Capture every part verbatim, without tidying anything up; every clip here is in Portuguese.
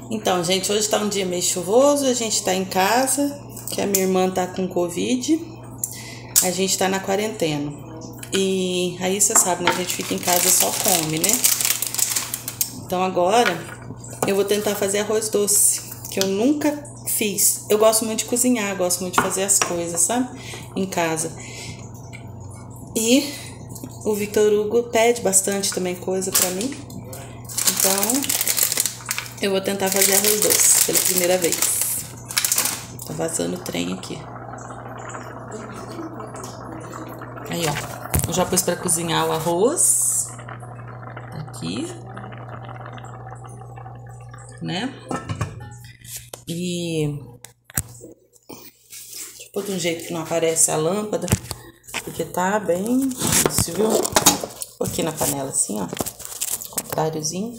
Então, gente, hoje tá um dia meio chuvoso, a gente tá em casa, que a minha irmã tá com Covid, a gente tá na quarentena. E aí você sabe, né? A gente fica em casa só come, né? Então agora eu vou tentar fazer arroz doce, que eu nunca fiz. Eu gosto muito de cozinhar, gosto muito de fazer as coisas, sabe? Em casa. E o Victor Hugo pede bastante também coisa pra mim. Então eu vou tentar fazer arroz doce pela primeira vez. Tá vazando o trem aqui. Aí, ó. Eu já pus pra cozinhar o arroz. Aqui. Né? E... deixa eu pôr de um jeito que não aparece a lâmpada. Porque tá bem... você viu? Vou aqui na panela assim, ó. Contráriozinho.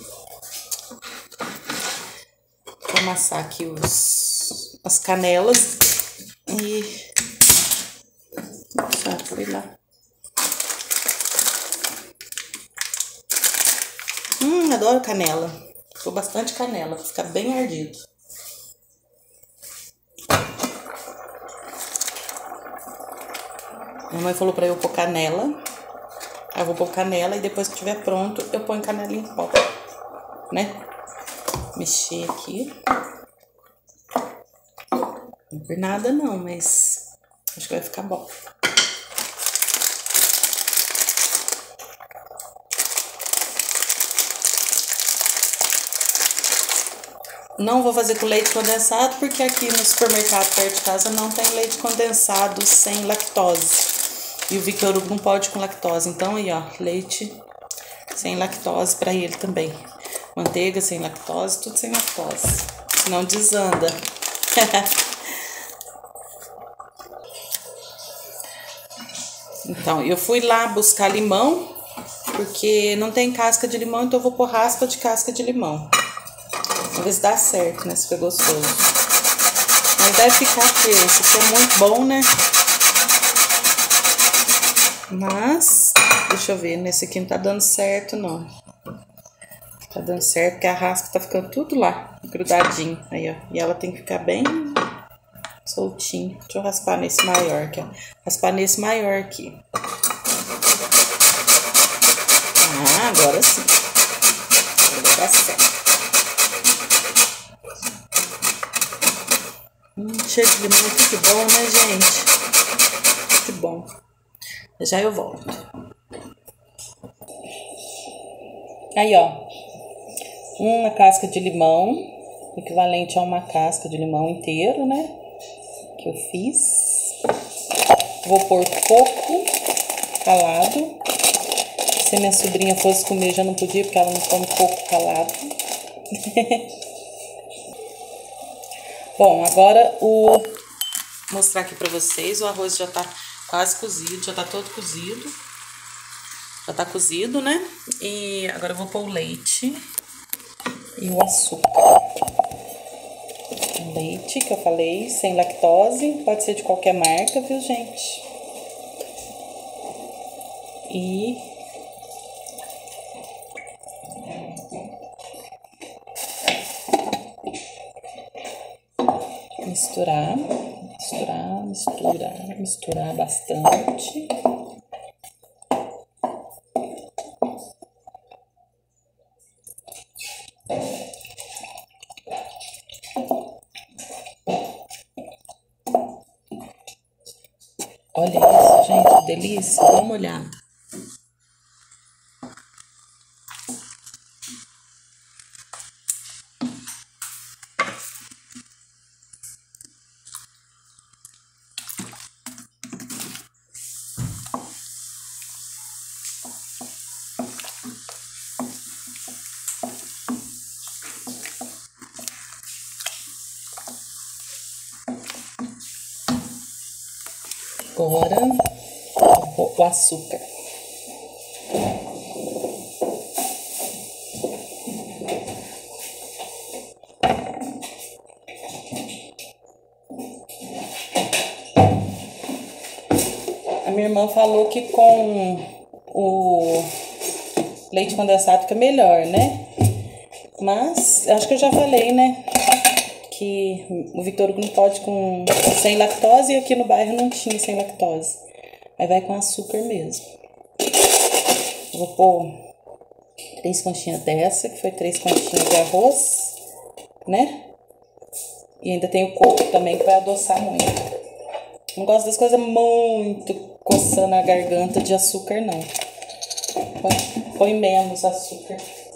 Vou amassar aqui os, as canelas. E... já foi lá. Hum, adoro canela. Pôr bastante canela, pra ficar bem ardido. Minha mãe falou pra eu pôr canela. Aí eu vou pôr canela e depois que estiver pronto, eu ponho canela em pó, né? Mexer aqui. Não por nada não, mas acho que vai ficar bom. Não vou fazer com leite condensado, porque aqui no supermercado perto de casa não tem leite condensado sem lactose. E o Victor Hugo não pode com lactose. Então aí, ó, leite sem lactose pra ele também. Manteiga sem lactose, tudo sem lactose. Senão desanda. Então, eu fui lá buscar limão, porque não tem casca de limão, então eu vou pôr raspa de casca de limão. Vamos ver se dá certo, né? Se fica gostoso. Mas deve ficar feio, se for muito bom, né? Mas, deixa eu ver, nesse aqui não tá dando certo, não. Tá dando certo, porque a raspa tá ficando tudo lá, grudadinho. Aí, ó. E ela tem que ficar bem soltinho. Deixa eu raspar nesse maior aqui, ó. Raspar nesse maior aqui. Ah, agora sim. Agora dá certo. Hum, cheiro de limão, tudo bom, né, gente? Tudo bom. Já eu volto. Aí, ó. Uma casca de limão, equivalente a uma casca de limão inteiro, né? Que eu fiz. Vou pôr coco ralado. Se minha sobrinha fosse comer, já não podia, porque ela não come coco ralado. Bom, agora o... vou mostrar aqui pra vocês. O arroz já tá quase cozido, já tá todo cozido. Já tá cozido, né? E agora eu vou pôr o leite e o açúcar. O leite, que eu falei, sem lactose. Pode ser de qualquer marca, viu, gente? E... misturar, misturar, misturar, misturar bastante. Olha isso, gente, delícia, dá uma olhada. Agora, o açúcar. A minha irmã falou que com o leite condensado fica melhor, né? Mas, acho que eu já falei, né? Que o Victor Hugo não pode com sem lactose e aqui no bairro não tinha sem lactose. Aí vai com açúcar mesmo. Eu vou pôr três conchinhas dessa, que foi três conchinhas de arroz, né? E ainda tem o coco também, que vai adoçar muito. Não gosto das coisas muito coçando a garganta de açúcar, não. Põe, põe menos açúcar.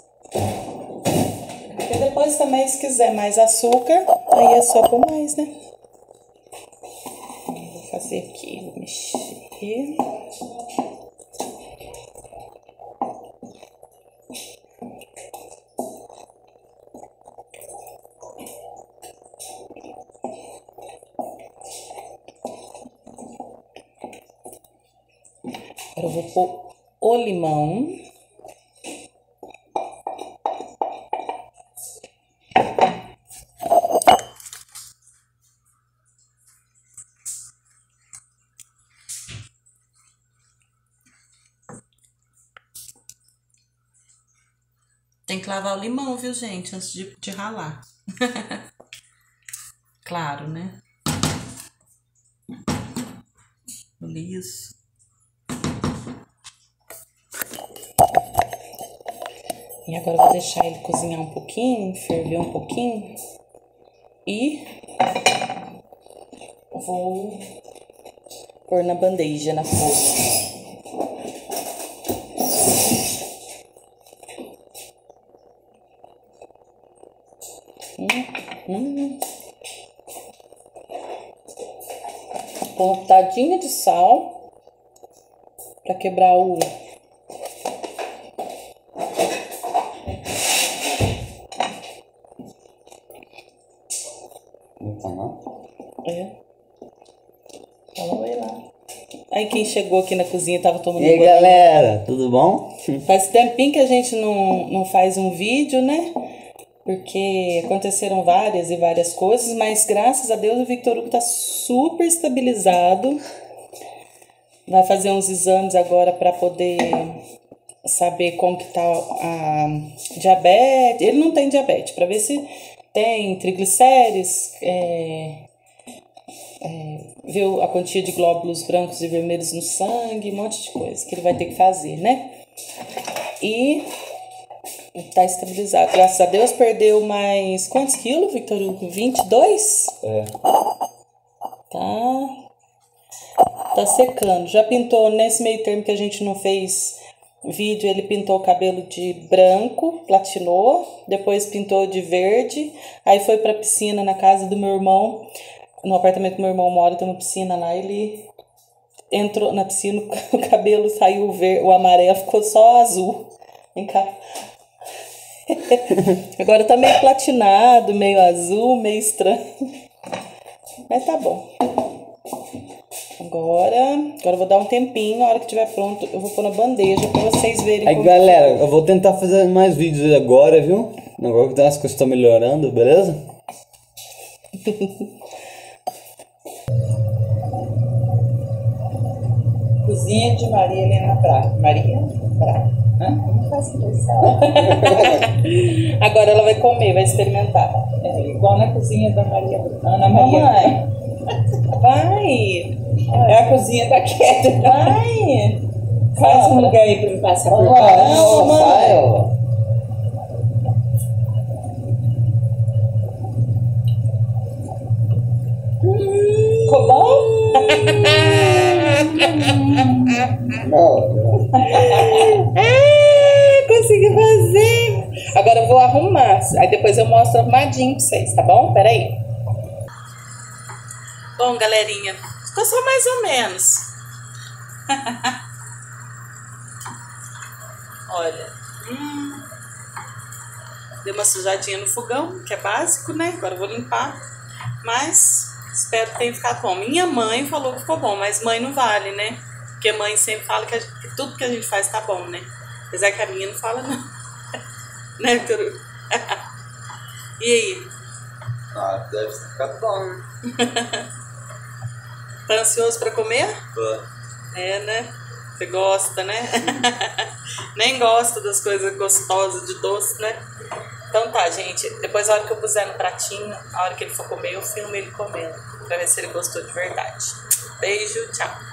E depois também, se quiser mais açúcar, aí é só pôr mais, né? Vou fazer aqui, vou mexer. Agora eu vou pôr o limão. Tem que lavar o limão, viu, gente? Antes de, de ralar. Claro, né? Isso. E agora eu vou deixar ele cozinhar um pouquinho, ferver um pouquinho. E vou pôr na bandeja, na forma. Hum, hum. Põe uma pitadinha de sal para quebrar o É. Fala oi lá. Aí quem chegou aqui na cozinha tava tomando banho. E aí, banho. galera, tudo bom? Faz tempinho que a gente não, não faz um vídeo, né? Porque aconteceram várias e várias coisas, mas graças a Deus o Victor Hugo tá super estabilizado. Vai fazer uns exames agora para poder saber como que tá a diabetes. Ele não tem diabetes, para ver se tem triglicérides, é, é, ver a quantia de glóbulos brancos e vermelhos no sangue, um monte de coisa que ele vai ter que fazer, né? E tá estabilizado, graças a Deus. Perdeu mais quantos quilos, Victor Hugo? vinte e dois? É. Tá. Tá secando. Já pintou nesse meio termo que a gente não fez vídeo, ele pintou o cabelo de branco, platinou, depois pintou de verde, aí foi pra piscina na casa do meu irmão, no apartamento que meu irmão mora, tem uma piscina lá, ele entrou na piscina, o cabelo saiu verde, o amarelo ficou só azul. Vem cá. Agora tá meio platinado, meio azul, meio estranho. Mas tá bom. Agora, agora eu vou dar um tempinho, a hora que estiver pronto, eu vou pôr na bandeja pra vocês verem. Aí, galera, eu vou tentar fazer mais vídeos agora, viu? Agora que as coisas estão melhorando, beleza? Cozinha de Maria Helena Braga. Maria Braga. Não faz isso. Agora ela vai comer, vai experimentar. É igual na cozinha da Maria Ana Maria. Mamãe, vai. É a cozinha da quieta. Vai. Faz um lugar aí pra me passar por Não, fora. não, vai, ó. Ficou bom? Não, não. É, consegui fazer. Agora eu vou arrumar. Aí depois eu mostro arrumadinho pra vocês, tá bom? Pera aí. Bom, galerinha, ficou só mais ou menos. Olha. Hum, deu uma sujadinha no fogão, que é básico, né? Agora eu vou limpar. Mas espero que tenha ficado bom. Minha mãe falou que ficou bom, mas mãe não vale, né? Porque mãe sempre fala que, a gente, que tudo que a gente faz tá bom, né? Apesar que a minha não fala, não. Né, Victor? E aí? Ah, deve ter ficado bom. Tá ansioso pra comer? Tô. É, né? Você gosta, né? Nem gosta das coisas gostosas de doce, né? Então tá, gente. Depois, a hora que eu puser no pratinho, a hora que ele for comer, eu filmo ele comendo. Pra ver se ele gostou de verdade. Beijo, tchau.